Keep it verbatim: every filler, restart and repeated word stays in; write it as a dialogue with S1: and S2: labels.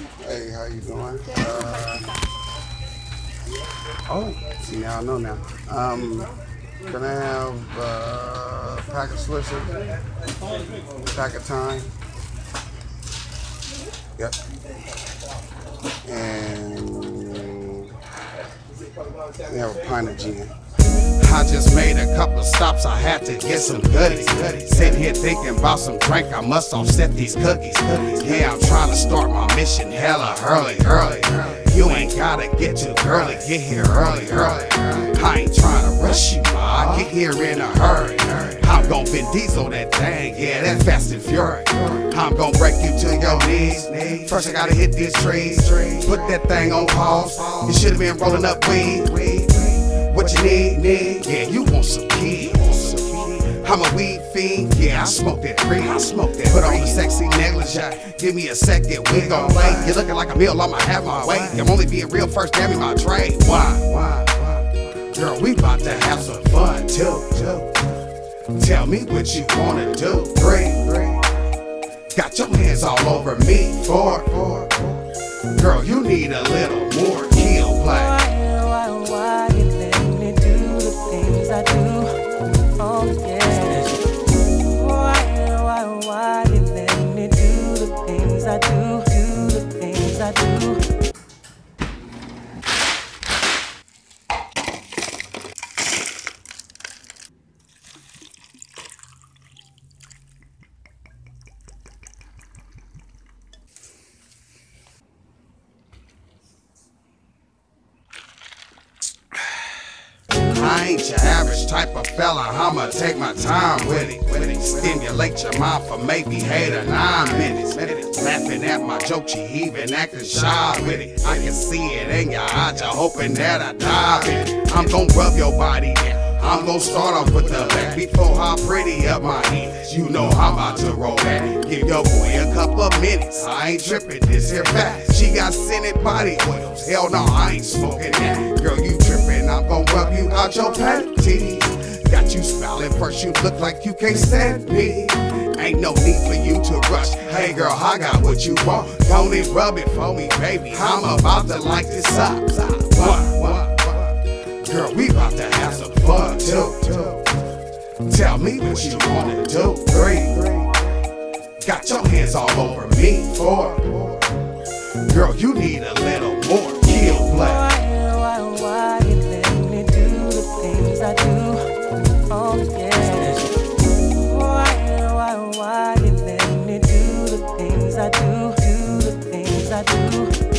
S1: Hey, how you doing? Uh, oh, see now I know now. Um, can I have uh, a pack of Swisher, pack of Time? Yep. And we have a pint of gin. I just made a couple stops, I had to get some goodies. Sitting here thinking about some drink, I must offset these cookies. Yeah, I'm trying to start my mission hella early, early. You ain't gotta get too early, get here early, early. I ain't trying to rush you, ma, I get here in a hurry. I'm gon' Vin Diesel that thing, yeah, that's Fast and Furious. I'm gon' break you to your knees. First I gotta hit these trees, put that thing on pause. You should've been rolling up weed. What you need, need, yeah, you want some kids. I'm a weed fiend, yeah, I smoke that free. I smoke that. Put on the sexy negligee, give me a second, we gon' play. You're looking like a meal, I'ma have my way. I'm only being real first, damn me my trade. Why, why, why? Girl, we bout to have some fun too. Tell me what you wanna do. Three, got your hands all over me. Four, girl, you need a little more kill play.
S2: I do, oh yeah. Why, why, why you let me do the things I do, do the things I do.
S1: I ain't your average type of fella, I'ma take my time with it. Stimulate your mind for maybe eight or nine minutes. Laughing at my jokes, you even acting shy with it. I can see it in your eyes, you're hoping that I dive in it. I'm gon' rub your body down, I'm gon' start off with the back. Before how pretty up my hands, you know I'm about to roll that. Give your boy a couple of minutes, I ain't tripping this here back. She got scented body oils, hell no, I ain't smoking that. Girl, you tripping, I'm gon' rub you out your panties. Got you smiling, first you look like you can't stand me. Ain't no need for you to rush. Hey girl, I got what you want. Don't even rub it for me, baby. I'm about to light this up. One, one, one. Girl, we about to have some fun too. Tell me what you wanna do. Three, got your hands all over me. Four, girl, you need a little more kill play.
S2: Why, why, why you let me do the things I do? Oh yeah. Why, why, why you let me do the things I do? Do the things I do.